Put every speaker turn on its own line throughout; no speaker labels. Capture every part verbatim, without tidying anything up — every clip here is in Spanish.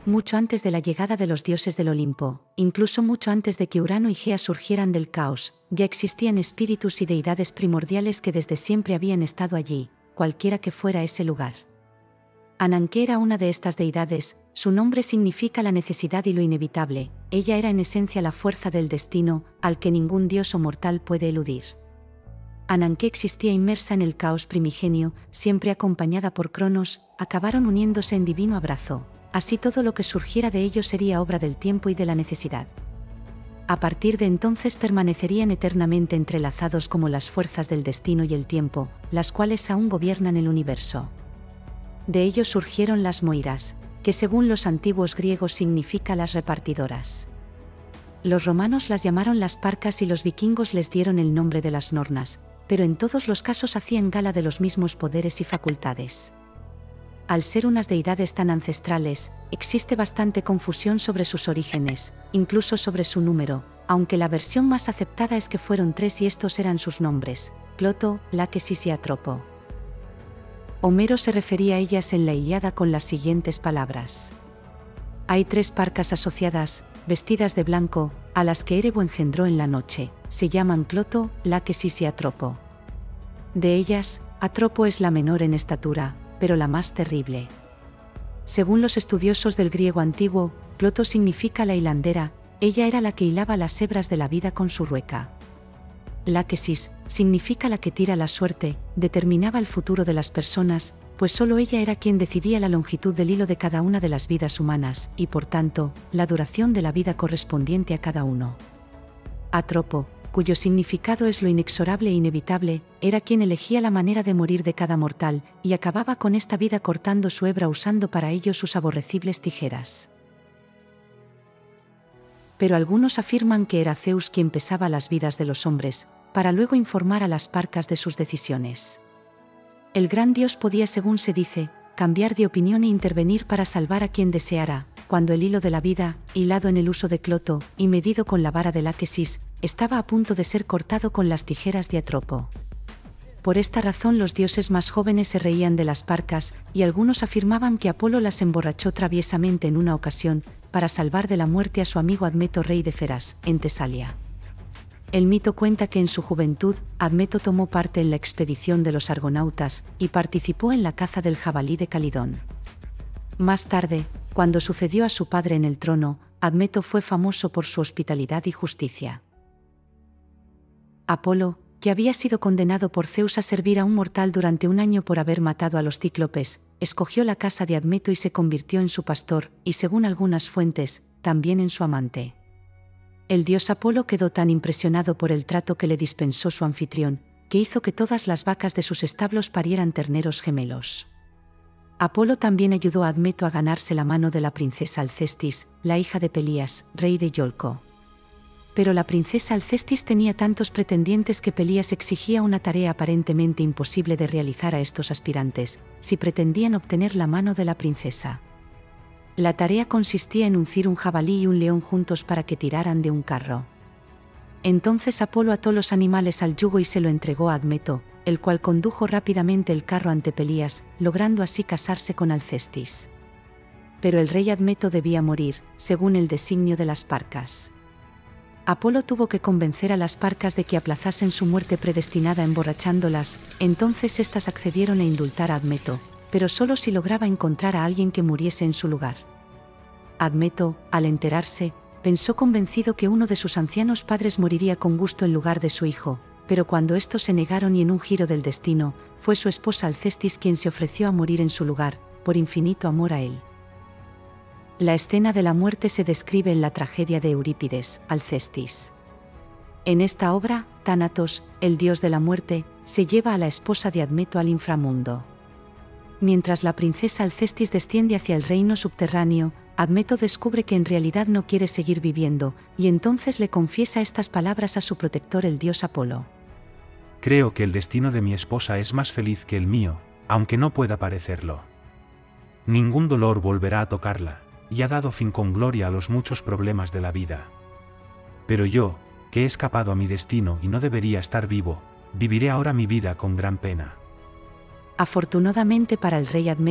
mucho antes de la llegada de los dioses del Olimpo, incluso mucho antes de que Urano y Gea surgieran del caos, ya existían espíritus y deidades primordiales que desde siempre habían estado allí, cualquiera que fuera ese lugar. Ananke era una de estas deidades, su nombre significa la necesidad y lo inevitable, ella era en esencia la fuerza del destino, al que ningún dios o mortal puede eludir. Ananke existía inmersa en el caos primigenio, siempre acompañada por Cronos, acabaron uniéndose en divino abrazo, así todo lo que surgiera de ellos sería obra del tiempo y de la necesidad. A partir de entonces permanecerían eternamente entrelazados como las fuerzas del destino y el tiempo, las cuales aún gobiernan el universo. De ellos surgieron las Moiras, que según los antiguos griegos significa las repartidoras. Los romanos las llamaron las Parcas y los vikingos les dieron el nombre de las Nornas, pero en todos los casos hacían gala de los mismos poderes y facultades. Al ser unas deidades tan ancestrales, existe bastante confusión sobre sus orígenes, incluso sobre su número, aunque la versión más aceptada es que fueron tres y estos eran sus nombres: Cloto, Láquesis y Atropo. Homero se refería a ellas en la Ilíada con las siguientes palabras. Hay tres parcas asociadas, vestidas de blanco, a las que Erebo engendró en la noche, se llaman Cloto, Láquesis y Atropo. De ellas, Atropo es la menor en estatura, pero la más terrible. Según los estudiosos del griego antiguo, Cloto significa la hilandera, ella era la que hilaba las hebras de la vida con su rueca. Láquesis significa la que tira la suerte, determinaba el futuro de las personas, pues solo ella era quien decidía la longitud del hilo de cada una de las vidas humanas y, por tanto, la duración de la vida correspondiente a cada uno. Atropo, cuyo significado es lo inexorable e inevitable, era quien elegía la manera de morir de cada mortal, y acababa con esta vida cortando su hebra usando para ello sus aborrecibles tijeras. Pero algunos afirman que era Zeus quien pesaba las vidas de los hombres, para luego informar a las Parcas de sus decisiones. El gran dios podía, según se dice, cambiar de opinión e intervenir para salvar a quien deseara, cuando el hilo de la vida, hilado en el uso de Cloto, y medido con la vara de Láquesis, estaba a punto de ser cortado con las tijeras de Atropo. Por esta razón los dioses más jóvenes se reían de las Parcas, y algunos afirmaban que Apolo las emborrachó traviesamente en una ocasión, para salvar de la muerte a su amigo Admeto, rey de Feras, en Tesalia. El mito cuenta que en su juventud, Admeto tomó parte en la expedición de los argonautas, y participó en la caza del jabalí de Calidón. Más tarde, cuando sucedió a su padre en el trono, Admeto fue famoso por su hospitalidad y justicia. Apolo, que había sido condenado por Zeus a servir a un mortal durante un año por haber matado a los cíclopes, escogió la casa de Admeto y se convirtió en su pastor, y según algunas fuentes, también en su amante. El dios Apolo quedó tan impresionado por el trato que le dispensó su anfitrión, que hizo que todas las vacas de sus establos parieran terneros gemelos. Apolo también ayudó a Admeto a ganarse la mano de la princesa Alcestis, la hija de Pelías, rey de Iolco. Pero la princesa Alcestis tenía tantos pretendientes que Pelías exigía una tarea aparentemente imposible de realizar a estos aspirantes, si pretendían obtener la mano de la princesa. La tarea consistía en uncir un jabalí y un león juntos para que tiraran de un carro. Entonces Apolo ató los animales al yugo y se lo entregó a Admeto, el cual condujo rápidamente el carro ante Pelías, logrando así casarse con Alcestis. Pero el rey Admeto debía morir, según el designio de las Parcas. Apolo tuvo que convencer a las Parcas de que aplazasen su muerte predestinada emborrachándolas, entonces éstas accedieron a indultar a Admeto, pero solo si lograba encontrar a alguien que muriese en su lugar. Admeto, al enterarse, pensó convencido que uno de sus ancianos padres moriría con gusto en lugar de su hijo, pero cuando estos se negaron y en un giro del destino, fue su esposa Alcestis quien se ofreció a morir en su lugar, por infinito amor a él. La escena de la muerte se describe en la tragedia de Eurípides, Alcestis. En esta obra, Tánatos, el dios de la muerte, se lleva a la esposa de Admeto al inframundo. Mientras la princesa Alcestis desciende hacia el reino subterráneo, Admeto descubre que en realidad no quiere seguir viviendo, y entonces le confiesa estas palabras a su protector, el dios Apolo.
Creo que el destino de mi esposa es más feliz que el mío, aunque no pueda parecerlo. Ningún dolor volverá a tocarla, y ha dado fin con gloria a los muchos problemas de la vida. Pero yo, que he escapado a mi destino y no debería estar vivo, viviré ahora mi vida con gran pena.
Afortunadamente para el rey Admeto,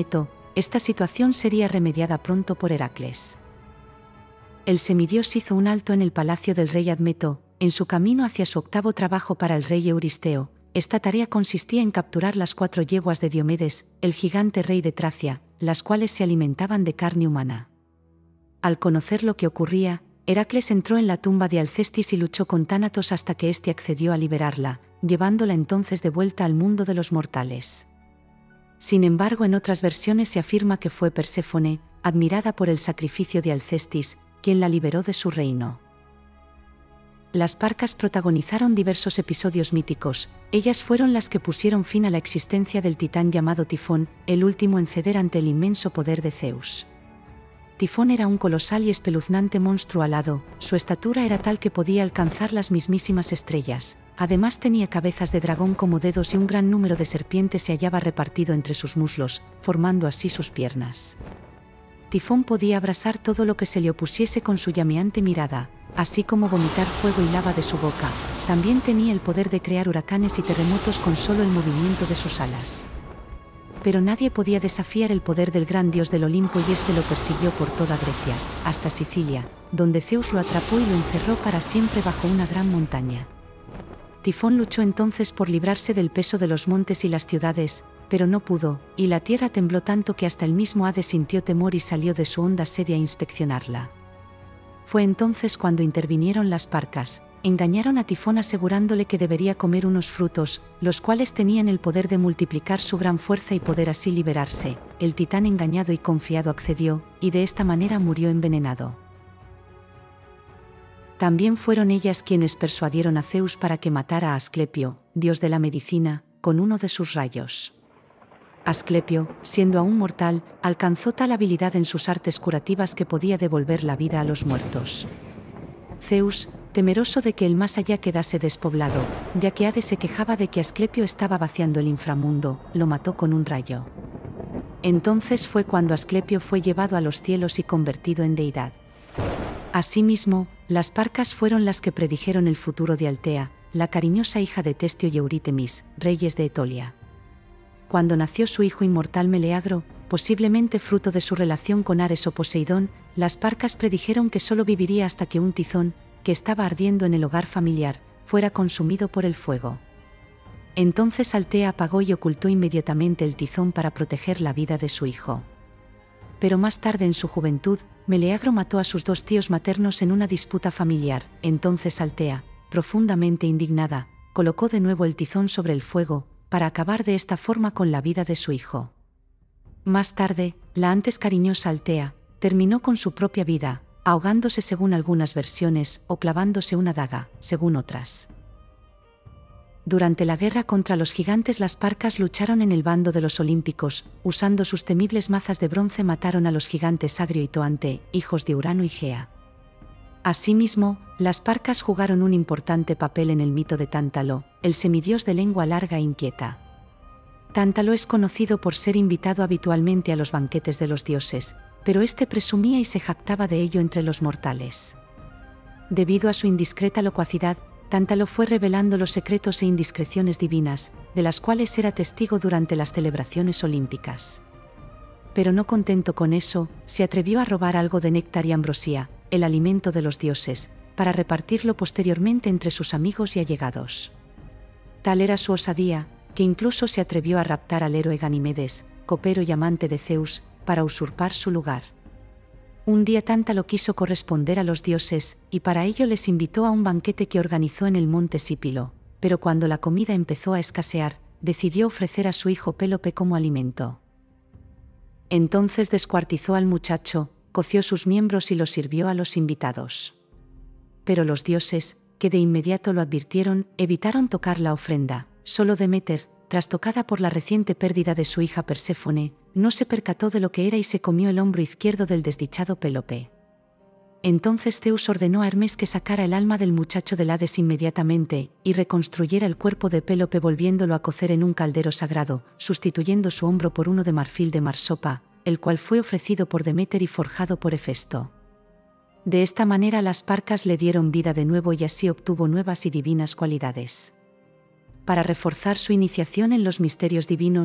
esta situación sería remediada pronto por Heracles. El semidios hizo un alto en el palacio del rey Admeto, en su camino hacia su octavo trabajo para el rey Euristeo. Esta tarea consistía en capturar las cuatro yeguas de Diomedes, el gigante rey de Tracia, las cuales se alimentaban de carne humana. Al conocer lo que ocurría, Heracles entró en la tumba de Alcestis y luchó con Tánatos hasta que éste accedió a liberarla, llevándola entonces de vuelta al mundo de los mortales. Sin embargo, en otras versiones se afirma que fue Perséfone, admirada por el sacrificio de Alcestis, quien la liberó de su reino. Las Parcas protagonizaron diversos episodios míticos. Ellas fueron las que pusieron fin a la existencia del titán llamado Tifón, el último en ceder ante el inmenso poder de Zeus. Tifón era un colosal y espeluznante monstruo alado, su estatura era tal que podía alcanzar las mismísimas estrellas, además tenía cabezas de dragón como dedos y un gran número de serpientes se hallaba repartido entre sus muslos, formando así sus piernas. Tifón podía abrasar todo lo que se le opusiese con su llameante mirada, así como vomitar fuego y lava de su boca. También tenía el poder de crear huracanes y terremotos con solo el movimiento de sus alas. Pero nadie podía desafiar el poder del gran dios del Olimpo y este lo persiguió por toda Grecia, hasta Sicilia, donde Zeus lo atrapó y lo encerró para siempre bajo una gran montaña. Tifón luchó entonces por librarse del peso de los montes y las ciudades, pero no pudo, y la tierra tembló tanto que hasta el mismo Hades sintió temor y salió de su honda sede a inspeccionarla. Fue entonces cuando intervinieron las Parcas, engañaron a Tifón asegurándole que debería comer unos frutos, los cuales tenían el poder de multiplicar su gran fuerza y poder así liberarse. El titán engañado y confiado accedió, y de esta manera murió envenenado. También fueron ellas quienes persuadieron a Zeus para que matara a Asclepio, dios de la medicina, con uno de sus rayos. Asclepio, siendo aún mortal, alcanzó tal habilidad en sus artes curativas que podía devolver la vida a los muertos. Zeus, temeroso de que el más allá quedase despoblado, ya que Hades se quejaba de que Asclepio estaba vaciando el inframundo, lo mató con un rayo. Entonces fue cuando Asclepio fue llevado a los cielos y convertido en deidad. Asimismo, las Parcas fueron las que predijeron el futuro de Altea, la cariñosa hija de Testio y Eurítemis, reyes de Etolia. Cuando nació su hijo inmortal Meleagro, posiblemente fruto de su relación con Ares o Poseidón, las Parcas predijeron que solo viviría hasta que un tizón, que estaba ardiendo en el hogar familiar, fuera consumido por el fuego. Entonces Altea apagó y ocultó inmediatamente el tizón para proteger la vida de su hijo. Pero más tarde en su juventud, Meleagro mató a sus dos tíos maternos en una disputa familiar. Entonces Altea, profundamente indignada, colocó de nuevo el tizón sobre el fuego, para acabar de esta forma con la vida de su hijo. Más tarde, la antes cariñosa Altea, terminó con su propia vida, ahogándose según algunas versiones o clavándose una daga, según otras. Durante la guerra contra los gigantes las Parcas lucharon en el bando de los olímpicos, usando sus temibles mazas de bronce mataron a los gigantes Agrio y Toante, hijos de Urano y Gea. Asimismo, las Parcas jugaron un importante papel en el mito de Tántalo, el semidios de lengua larga e inquieta. Tántalo es conocido por ser invitado habitualmente a los banquetes de los dioses, pero este presumía y se jactaba de ello entre los mortales. Debido a su indiscreta locuacidad, Tántalo fue revelando los secretos e indiscreciones divinas, de las cuales era testigo durante las celebraciones olímpicas. Pero no contento con eso, se atrevió a robar algo de néctar y ambrosía, el alimento de los dioses, para repartirlo posteriormente entre sus amigos y allegados. Tal era su osadía, que incluso se atrevió a raptar al héroe Ganimedes, copero y amante de Zeus, para usurpar su lugar. Un día Tántalo quiso corresponder a los dioses, y para ello les invitó a un banquete que organizó en el monte Sípilo, pero cuando la comida empezó a escasear, decidió ofrecer a su hijo Pélope como alimento. Entonces descuartizó al muchacho, coció sus miembros y los sirvió a los invitados. Pero los dioses, que de inmediato lo advirtieron, evitaron tocar la ofrenda. Solo Deméter, trastocada por la reciente pérdida de su hija Perséfone, no se percató de lo que era y se comió el hombro izquierdo del desdichado Pélope. Entonces Zeus ordenó a Hermes que sacara el alma del muchacho del Hades inmediatamente, y reconstruyera el cuerpo de Pélope volviéndolo a cocer en un caldero sagrado, sustituyendo su hombro por uno de marfil de marsopa, el cual fue ofrecido por Deméter y forjado por Hefesto. De esta manera las Parcas le dieron vida de nuevo y así obtuvo nuevas y divinas cualidades. Para reforzar su iniciación en los misterios divinos,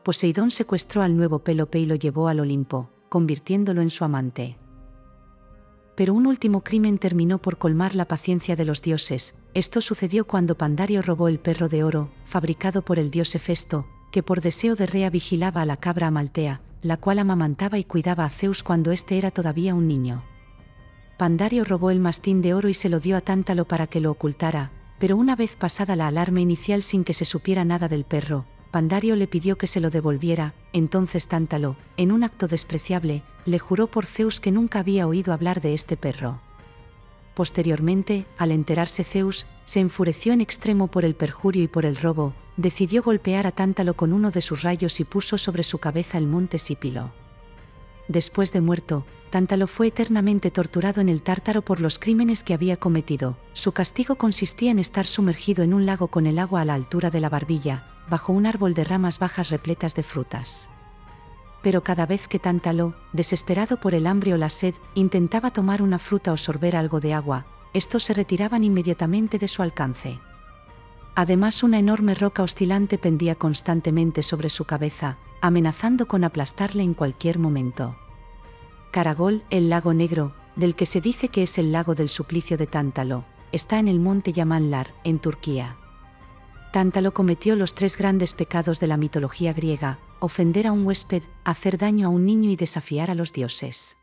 Poseidón secuestró al nuevo Pélope y lo llevó al Olimpo, convirtiéndolo en su amante. Pero un último crimen terminó por colmar la paciencia de los dioses. Esto sucedió cuando Pandario robó el perro de oro, fabricado por el dios Hefesto, que por deseo de Rea vigilaba a la cabra Amaltea, la cual amamantaba y cuidaba a Zeus cuando éste era todavía un niño. Pandario robó el mastín de oro y se lo dio a Tántalo para que lo ocultara, pero una vez pasada la alarma inicial sin que se supiera nada del perro, Pandario le pidió que se lo devolviera. Entonces Tántalo, en un acto despreciable, le juró por Zeus que nunca había oído hablar de este perro. Posteriormente, al enterarse Zeus, se enfureció en extremo por el perjurio y por el robo, decidió golpear a Tántalo con uno de sus rayos y puso sobre su cabeza el monte Sípilo. Después de muerto, Tántalo fue eternamente torturado en el Tártaro por los crímenes que había cometido. Su castigo consistía en estar sumergido en un lago con el agua a la altura de la barbilla, bajo un árbol de ramas bajas repletas de frutas. Pero cada vez que Tántalo, desesperado por el hambre o la sed, intentaba tomar una fruta o sorber algo de agua, estos se retiraban inmediatamente de su alcance. Además, una enorme roca oscilante pendía constantemente sobre su cabeza, amenazando con aplastarle en cualquier momento. Caragol, el lago negro, del que se dice que es el lago del suplicio de Tántalo, está en el monte Yamanlar, en Turquía. Tántalo cometió los tres grandes pecados de la mitología griega: ofender a un huésped, hacer daño a un niño y desafiar a los dioses.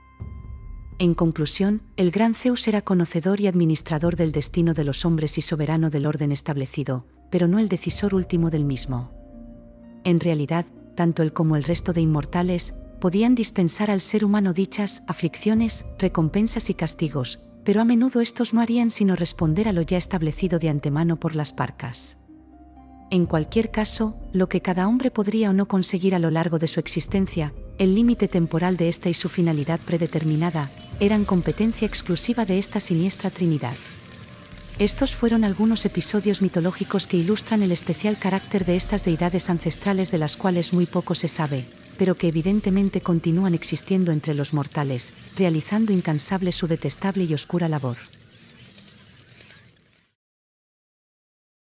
En conclusión, el gran Zeus era conocedor y administrador del destino de los hombres y soberano del orden establecido, pero no el decisor último del mismo. En realidad, tanto él como el resto de inmortales podían dispensar al ser humano dichas, aflicciones, recompensas y castigos, pero a menudo estos no harían sino responder a lo ya establecido de antemano por las parcas. En cualquier caso, lo que cada hombre podría o no conseguir a lo largo de su existencia, el límite temporal de esta y su finalidad predeterminada, eran competencia exclusiva de esta siniestra Trinidad. Estos fueron algunos episodios mitológicos que ilustran el especial carácter de estas deidades ancestrales de las cuales muy poco se sabe, pero que evidentemente continúan existiendo entre los mortales, realizando incansable su detestable y oscura labor.